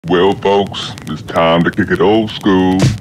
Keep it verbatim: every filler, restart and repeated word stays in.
Well, folks, it's time to kick it old school.